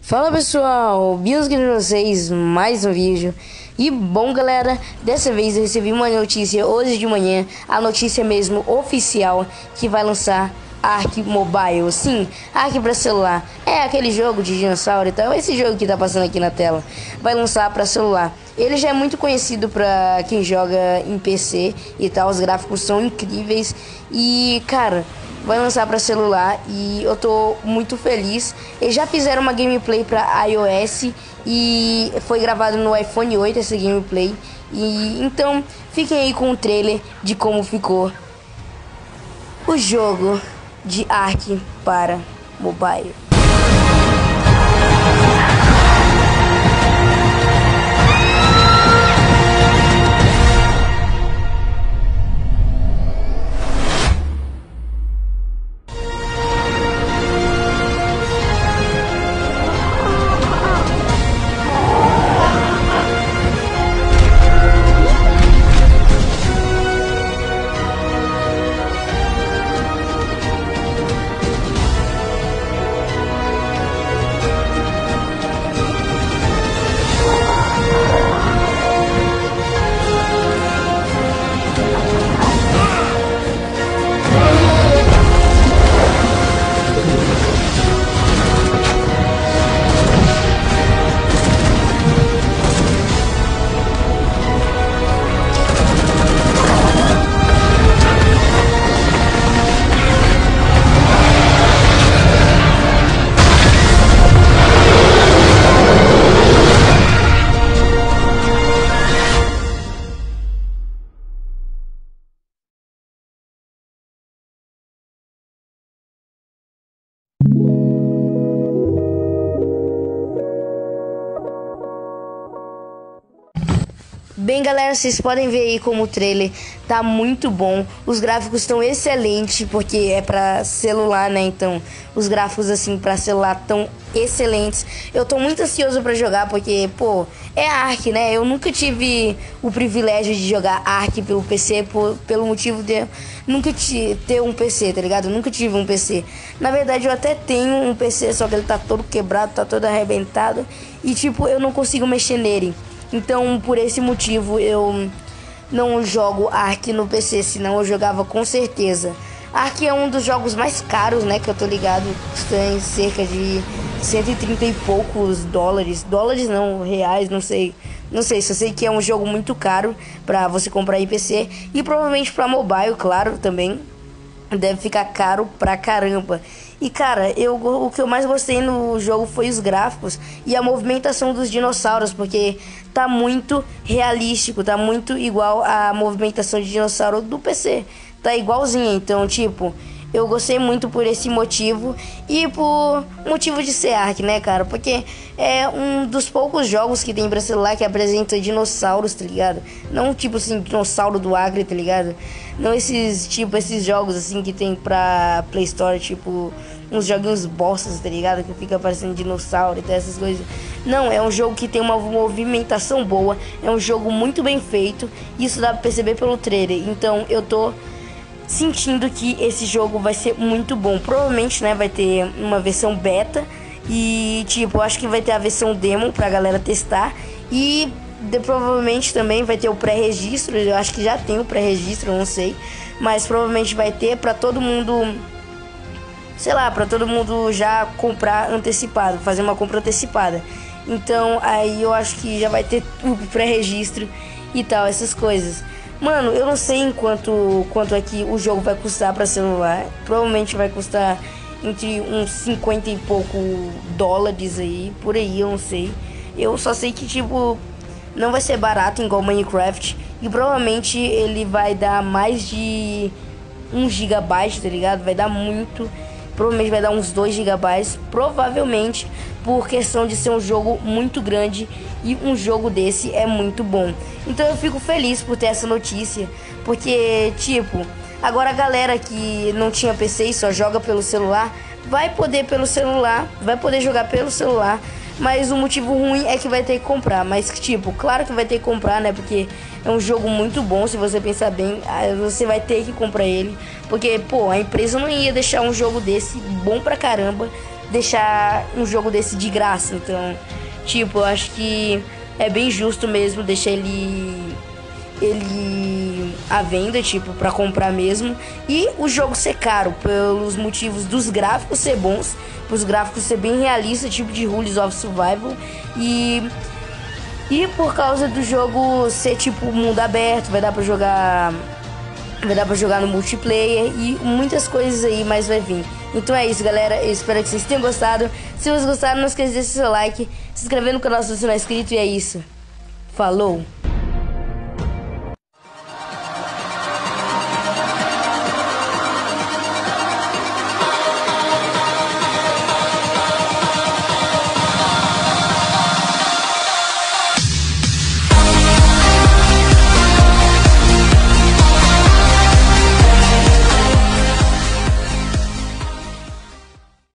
Fala pessoal, Bios aqui com vocês, mais um vídeo. E bom galera, dessa vez eu recebi uma notícia hoje de manhã, a notícia mesmo oficial, que vai lançar Ark Mobile. Sim, Ark para celular, é aquele jogo de dinossauro e tal, esse jogo que tá passando aqui na tela, vai lançar para celular. Ele já é muito conhecido para quem joga em PC e tal, os gráficos são incríveis e cara, vai lançar para celular e eu tô muito feliz. Eles já fizeram uma gameplay para iOS e foi gravado no iPhone 8 essa gameplay. E então fiquem aí com o trailer de como ficou o jogo de Ark para mobile. Bem galera, vocês podem ver aí como o trailer tá muito bom. Os gráficos estão excelentes, porque é pra celular, né? Então os gráficos assim pra celular estão excelentes. Eu tô muito ansioso pra jogar, porque, pô, é Ark, né? Eu nunca tive o privilégio de jogar Ark pelo PC, pelo motivo de nunca ter um PC, tá ligado? Eu nunca tive um PC. Na verdade eu até tenho um PC, só que ele tá todo quebrado, tá todo arrebentado. E tipo, eu não consigo mexer nele. Então, por esse motivo, eu não jogo Ark no PC, senão eu jogava com certeza. Ark é um dos jogos mais caros, né, que eu tô ligado, custa em cerca de 130 e poucos dólares. Dólares não, reais, não sei. Não sei, só sei que é um jogo muito caro pra você comprar em PC. E provavelmente pra mobile, claro, também. Deve ficar caro pra caramba. E cara, o que eu mais gostei no jogo foi os gráficos e a movimentação dos dinossauros, porque tá muito realístico, tá muito igual a movimentação de dinossauro do PC. Tá igualzinha, então tipo, eu gostei muito por esse motivo e por motivo de ser Ark, né, cara? Porque é um dos poucos jogos que tem pra celular que apresenta dinossauros, tá ligado? Não tipo assim, dinossauro do Acre, tá ligado? Não esses jogos assim que tem pra Play Store, tipo uns joguinhos bostas, tá ligado? Que fica aparecendo dinossauro e essas coisas. Não, é um jogo que tem uma movimentação boa, é um jogo muito bem feito. Isso dá pra perceber pelo trailer. Então eu tô sentindo que esse jogo vai ser muito bom. Provavelmente, né, vai ter uma versão beta e tipo, eu acho que vai ter a versão demo pra galera testar e provavelmente também vai ter o pré-registro. Eu acho que já tem o pré-registro, eu não sei, mas provavelmente vai ter pra todo mundo, sei lá, pra todo mundo já comprar antecipado, fazer uma compra antecipada. Então aí eu acho que já vai ter o pré-registro e tal, essas coisas. Mano, eu não sei quanto é que o jogo vai custar pra celular. Provavelmente vai custar entre uns 50 e pouco dólares aí, por aí, eu não sei. Eu só sei que, tipo, não vai ser barato igual Minecraft. E provavelmente ele vai dar mais de 1 GB, tá ligado? Vai dar muito. Provavelmente vai dar uns 2 GB. Provavelmente por questão de ser um jogo muito grande. E um jogo desse é muito bom. Então eu fico feliz por ter essa notícia. Porque, tipo, agora a galera que não tinha PC e só joga pelo celular vai poder jogar pelo celular. Mas o motivo ruim é que vai ter que comprar. Mas, tipo, claro que vai ter que comprar, né? Porque é um jogo muito bom, se você pensar bem. Você vai ter que comprar ele. Porque, pô, a empresa não ia deixar um jogo desse bom pra caramba deixar um jogo desse de graça. Então, tipo, eu acho que é bem justo mesmo deixar ele à venda, tipo, pra comprar mesmo. E o jogo ser caro, pelos motivos dos gráficos ser bons, os gráficos ser bem realistas, tipo de Rules of Survival. E por causa do jogo ser tipo mundo aberto, vai dar pra jogar no multiplayer e muitas coisas aí mais vai vir. Então é isso, galera. Eu espero que vocês tenham gostado. Se vocês gostaram, não esqueça de deixar seu like, se inscrever no canal se você não é inscrito. E é isso. Falou!